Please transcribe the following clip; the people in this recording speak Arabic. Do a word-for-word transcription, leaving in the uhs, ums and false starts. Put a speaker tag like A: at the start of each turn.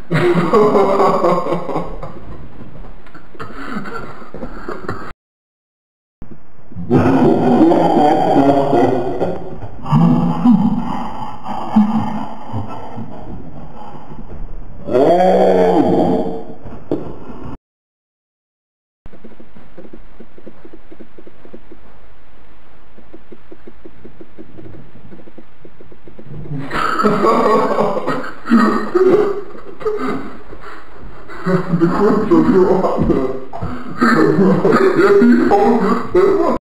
A: De kunst dat heel anders. Ja, die valt het helemaal.